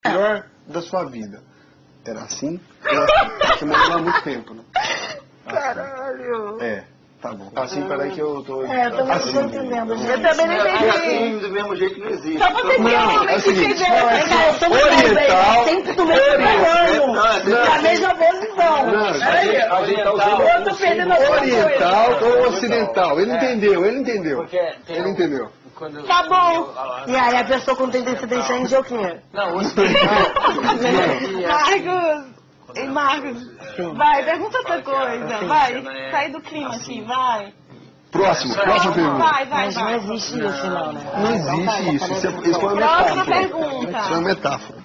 pior da sua vida. Era assim? Era assim. Você morou lá há muito tempo, né? Caralho. É. Tá bom. Assim, peraí que eu tô... Eu também não tô entendendo, gente. Eu também não entendi. Assim, do mesmo jeito não existe. Só você que realmente entendeu. Eu sou muito oriental. sempre do mesmo tamanho. Da mesma posição. A gente tá usando Eu tô perdendo a oriental ou ocidental. Ele entendeu. Ele entendeu. Tá bom. E aí a pessoa quando tem descendente é o quê? Não, Marcos. Ei, Marcos. Vai, pergunta outra coisa. Vai. Sai do clima aqui, vai. Próxima pergunta. Vai. Mas não existe isso, não, né? Não existe isso. Isso foi uma Próxima metáfora. pergunta. Isso é uma metáfora.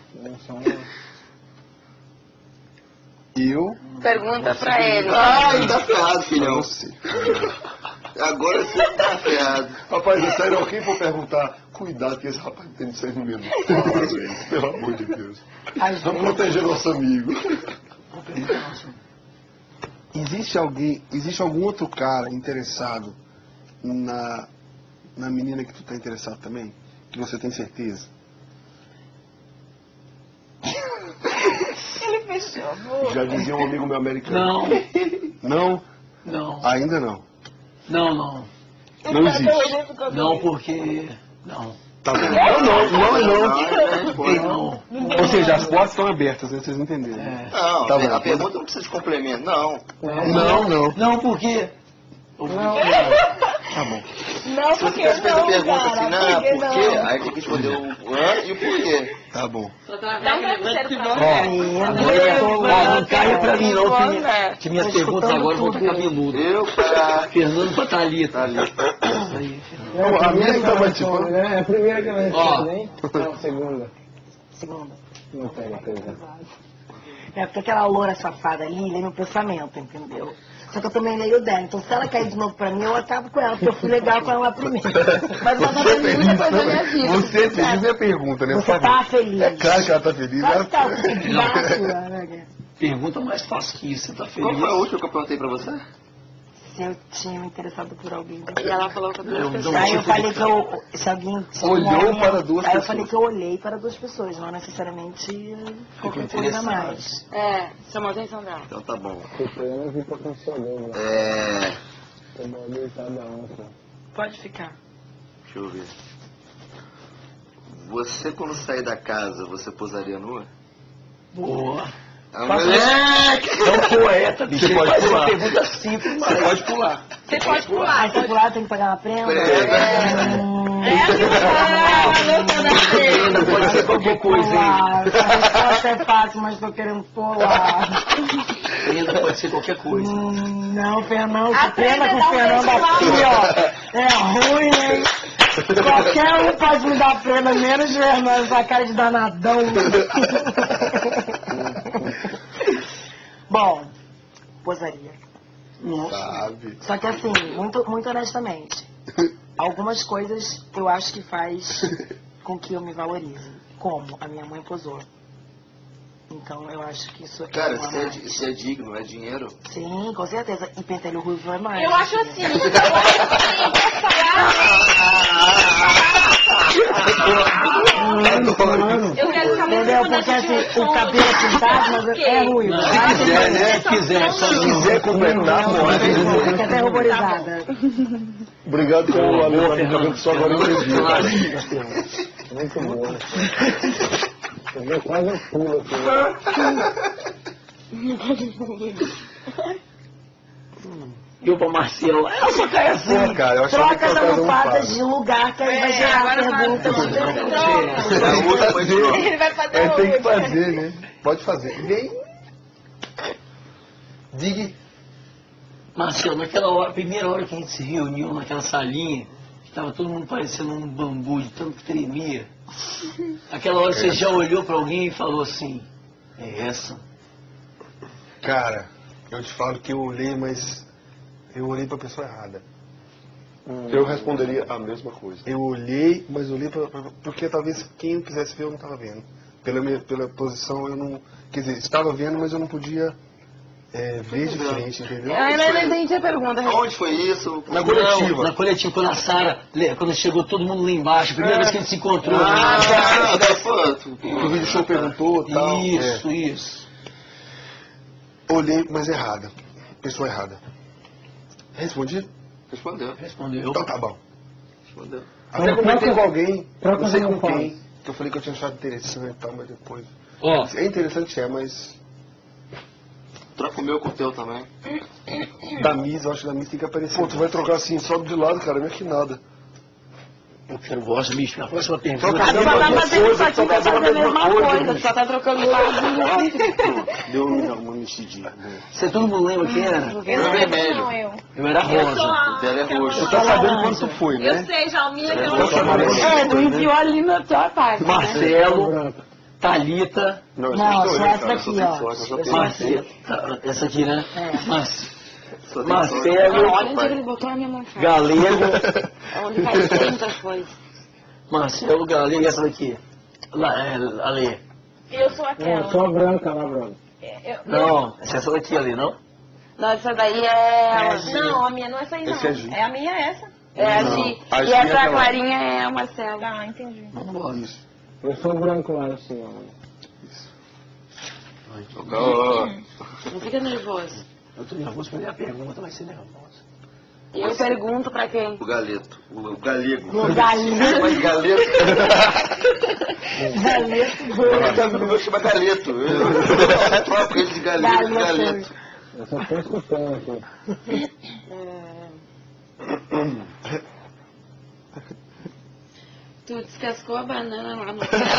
Eu... Pergunta pra ele. Ai, tá ferrado, filhão. Você. Agora você tá ferrado. Rapaz, é sério, alguém for perguntar, cuidado que esse rapaz tem discernimento. Pelo amor de Deus. Vamos proteger nosso amigo. Existe algum outro cara interessado na menina que tu tá interessado também? Que você tem certeza? Ele fechou a boca. Já dizia um amigo meu americano. Não? Não. Ainda não. Não. Não existe. Não, porque... Não. Tá bom. Não. Ou seja, as portas estão abertas, né? Vocês entenderam. Não, Tá bom. a pergunta não precisa de complemento, não. Não. Não, porque... Tá bom. Não, Se você porque tivesse feito a não, pergunta cara. assim, não, por quê? Aí tem que responder o e o porquê. Tá bom. Dá um travesseiro pra Ó, não caia pra mim não, que minhas perguntas agora vão ficar cabeludas. Fernando pra Thalita. A minha que tá participando. É a primeira que ela responde, Ó. hein? Não, a segunda. Segunda. Não pega coisa. É porque aquela loura safada ali lê meu pensamento, entendeu? Só que eu também leio o dela. Então se ela cair de novo pra mim, eu acabo com ela, porque eu fui legal com ela primeiro. Mas ela tá fazendo muita coisa na minha vida. Você fez minha pergunta, né? Você tá feliz. É claro que ela tá feliz. Claro que tá Ela... feliz, né? Pergunta mais fácil que isso, você tá Qual feliz? foi a última que eu perguntei pra você? Se eu tinha me interessado por alguém. E ela falou que duas pessoas. Aí eu falei que eu... Se alguém... Olhou para duas Aí eu pessoas. falei que eu olhei para duas pessoas, não necessariamente qualquer coisa a mais. É, chamou a atenção dela. Então tá bom. Eu não vi potencial dele. Tem uma deitada ontem. Pode ficar. Deixa eu ver. Você, quando sair da casa, você posaria nua? Boa. Ah, É um poeta, bicho. Você pode Ele faz uma pular. pergunta simples, mas... Você pode pular. Você pode pular. Aí se pular tem que pagar uma prenda? Ainda pode ser qualquer coisa, hein? A resposta é fácil, mas tô querendo pular. Ainda pode ser qualquer coisa. Não, Fernando, A que pena que prenda dá o um Fernando beijo lá. aqui, ó. É ruim, hein? Qualquer um pode me dar prenda, menos Fernando, essa cara de danadão. Bom, posaria. Sabe? Só que assim, muito honestamente, algumas coisas eu acho que faz com que eu me valorize. Como a minha mãe posou. Então eu acho que isso Cara, uma mais. se é digno, é dinheiro. Sim, com certeza. E pentelho ruivo é mais. Eu acho assim, posso falar? Eu quero saber Entendeu? Porque assim, o cabelo é pintado, mas é ruivo. Se quiser, né? Se quiser, só Se quiser completar, pode. Fica até ruborizada. Obrigado pelo amor, Fernando, que só agora eu entendi. Muito bom. Eu quase um pulo aqui. Eu pra Marcelo, ela só cai assim. Pô, cara, eu achava que Troca as trocava um almofadas passo. de lugar que aí vai gerar agora perguntas vai. diferentes. Ele vai fazer É, tem que outra. fazer, né? Pode fazer. Vem. Diga. Marcelo, naquela hora, primeira hora que a gente se reuniu naquela salinha, estava todo mundo parecendo um bambu de tanto que tremia. Aquela hora você já olhou para alguém e falou assim, é essa? Cara, eu te falo que eu olhei, mas eu olhei pra pessoa errada. Eu responderia a mesma coisa. Eu olhei, mas olhei porque talvez quem eu quisesse ver eu não estava vendo. Pela posição eu não... Quer dizer, estava vendo, mas eu não podia ver de frente, entendeu? Eu ainda não entendi a pergunta. Onde foi isso? Na coletiva. Não, na coletiva, quando a Sara, quando chegou todo mundo lá embaixo, a primeira vez que a gente se encontrou. O vídeo show perguntou e tal. Isso. Olhei, mas errada. Pessoa errada. Respondi? Respondeu. Então tá bom. Respondeu. Até comentei com alguém, não sei com Troca quem, que eu falei que eu tinha achado interessante e tal, mas depois... Ó, É interessante, mas... Troca o meu com o teu também. Da Miss, eu acho que da Miss tem que aparecer. Pô, tu vai trocar assim, só de lado, cara, não é que nada. eu gosto, bicho, na próxima pergunta. Troca A a só tá mesma fazendo coisa, isso aqui, vai fazer a mesma coisa. Só tá trocando lado. Deu uma mexidinha. Você todo mundo lembra quem era? Eu não lembro, não, eu. Eu era rosa. O dela é roxo. Você tá sabendo quando tu foi, né? Eu sei, Jalminha, que eu Tu enfiou ali na tua parte. né? Marcelo, Thalita, Não, só essa daqui, ó. Marcelo, essa aqui, né? Marcelo, Olha onde ele botou a minha mão. Galego, Onde faz muitas coisas. Marcelo, Galego e essa daqui. Ali. Eu sou aquela. Só branca lá, branca. Não, essa daqui ali, não? Não, essa daí é... Não, a minha não é essa aí, não. Esse é Gi. É a minha essa. É a Gi. A E Gi é essa aquela. clarinha é a Marcela. Ah, entendi. Eu sou branco lá assim, ó. Não fica nervoso. Eu tô nervoso pra ler a pergunta, vai ser nervoso. Eu pergunto pra quem? O galeto. O galego. O Galego. Mas galeto. Galeto O meu chama galeto. Eu troco ele de galeto. Galeto. Eu só tô escutando aqui. Tu descascou a banana lá no...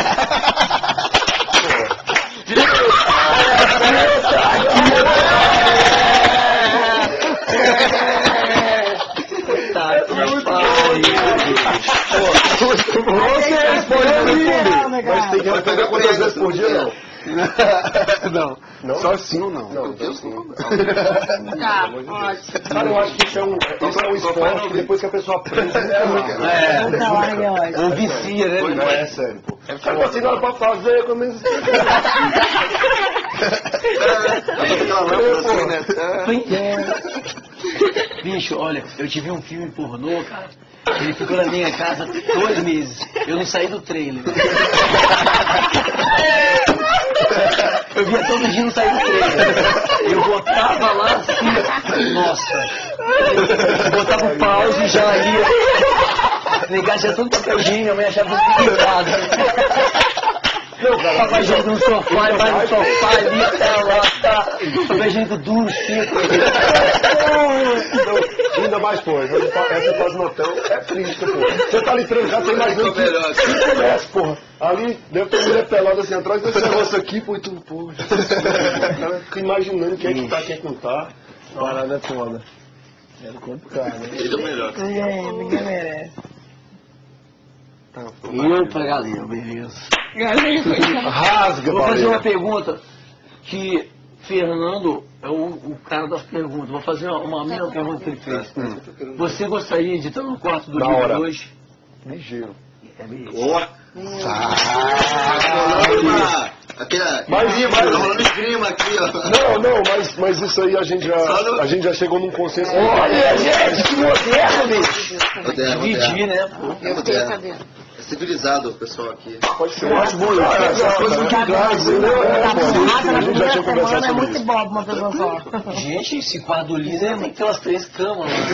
Você respondeu mas tem que responder quantas vezes por dia, não? Não. Só sim ou não? Não, sim. Tá, ótimo. Cara, eu acho que isso é um esporte que depois que a pessoa aprende... Ou vicia, né? Não, é sério, pô. Cara, assim, não pra fazer, começa... Bicho, olha, eu tive um filme pornô, cara. Ele ficou na minha casa 2 meses. Eu não saí do trailer. Eu via todo dia não sair do trailer. Eu botava lá assim, nossa. Eu botava o pause e já ia. Negar já tanto papel higiênico, minha mãe achava tudo pintado. Papai higiênico no sofá, vai no sofá ali, tá lá, tá. Papai higiênico duro, seco. Ainda mais, pô, essa fase no hotel é triste, pô. Você tá ali trancado, tem mais um que começa, porra. Ali deve ter mulher pelada assim atrás, desse negócio aqui, pô, e tu, pô. O cara fica imaginando quem é que tá, quem é que não tá. Parada é foda. É complicado, né? Ele é o melhor. Ninguém merece. Eu pra galera, beleza. Rasga, Vou fazer baleia. uma pergunta que Fernando é o cara das perguntas. Vou fazer uma mesma pergunta que ele fez. Você gostaria de estar no quarto do Na Rio hora. hoje? Ligeiro. Mas rolando esgrima aqui, ó. Não, mas isso aí a gente já chegou num consenso. Olha, gente, que moderno, bicho. Moderno. Dividir, né? É moderno. É civilizado o pessoal aqui. Pode ser um ótimo lugar. Essas coisas muito grandes, entendeu? A gente já tinha conversado É sobre muito isso. bobo uma pessoa só. Gente, esse quarto do líder tem que ter umas 3 camas lá.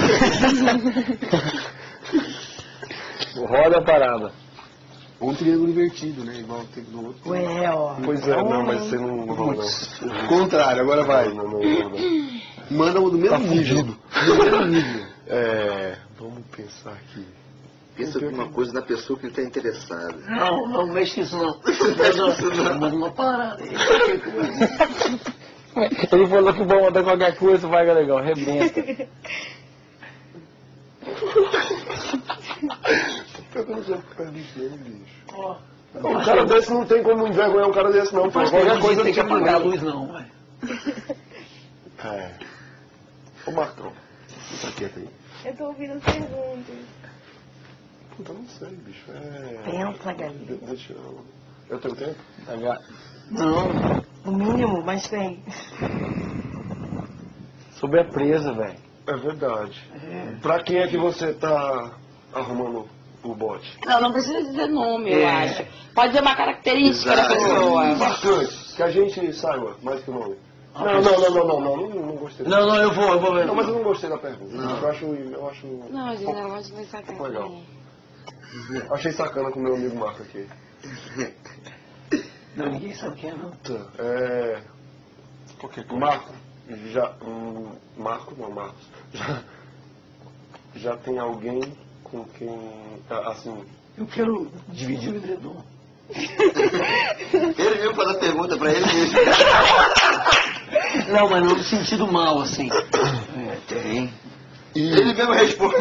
Roda a parada. Um triângulo invertido, né? Igual tem no outro. Ué, ó. Pois é, não, mas você não rola, não. Contrário, agora vai. Não. Manda do mesmo nível. Do mesmo nível. Vamos pensar aqui. Pensa alguma coisa na pessoa que ele está interessado. Não mexe isso não. Manda uma parada aí. Ele falou que vou mandar qualquer coisa, vai, legal, arrebenta. Um cara desse não tem como envergonhar um cara desse, não. Qualquer coisa tem que apagar a luz, não, vai. Ô Marcão, tá quieto aí. Eu tô ouvindo as perguntas. Puta, não sei, bicho. Pensa, Galinha. Deixa eu tenho tempo? Não. O mínimo, mas tem. Sobre a presa, velho. É verdade. Pra quem é que você tá arrumando o bote? Não precisa dizer nome, eu acho. Pode ser uma característica da pessoa. Marcante, que a gente saiba mais que o nome. Não gostei. Não, eu vou ver. Não, mas eu não gostei da pergunta. Eu acho... Não, gente, não pode pensar que é legal. Achei sacana com o meu amigo Marco aqui. Não, ninguém sabe quem é, não. Marco, Marcos. Já tem alguém com quem, assim... Eu quero dividir o edredom. Ele mesmo faz a pergunta pra ele mesmo. Não, mas não no sentido mal, assim. Tem. Ele mesmo responde.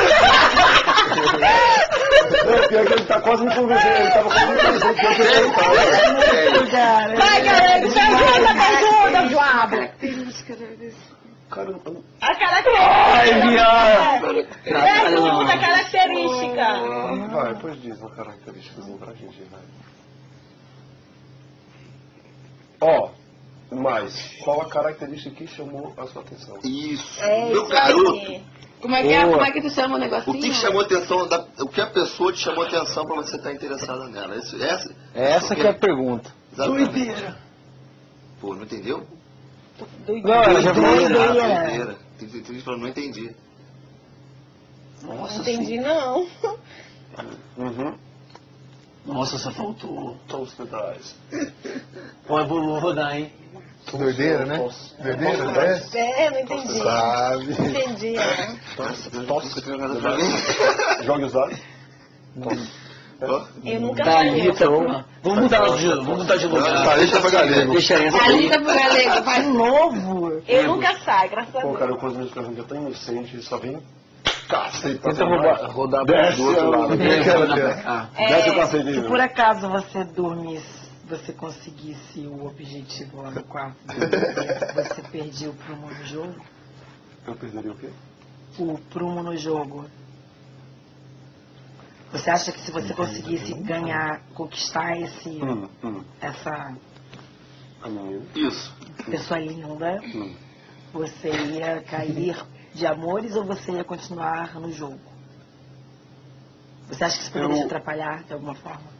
Não, pior que ele tá quase me convencendo. Ele tava quase me convencendo que eu perguntar. Vai, galera, pergunta, Joab. Característica desse. A característica. Ai, viado. Pergunta característica. Vai, depois diz uma característicazinha pra gente, vai. Mas qual a característica que chamou a sua atenção? Isso. Meu garoto. Como é que tu chama o negocinho? O que chamou atenção, o que a pessoa te chamou atenção pra você estar interessada nela? Essa que é a pergunta. Doideira. Pô, não entendeu? Não, ela já falou doideira. Tem gente que falou, não entendi. Nossa, Não entendi, não. Nossa, só faltou. Toast the dice. Pô, eu vou rodar, hein? Doideira, né? Doideira, né? Não entendi. Sabe. Não entendi, né? Jogue os dados. Eu nunca Thalita, vamos mudar de lugar. Thalita pra galego. Deixa essa aí. Thalita pro galego, faz Novo. Eu nunca saio, graças a Pô, Deus. cara, eu com as minhas perguntas é tão inocente, só vem cacete pra Tenta rodar desce do outro lado. Desce o cacete. Se por acaso você dormisse, você conseguisse o objetivo lá no quarto do bebê, você perdia o prumo no jogo? Eu perderia o quê? O prumo no jogo. Você acha que se você conseguisse ganhar, conquistar essa Isso. pessoa linda, você ia cair de amores ou você ia continuar no jogo? Você acha que isso poderia te atrapalhar de alguma forma?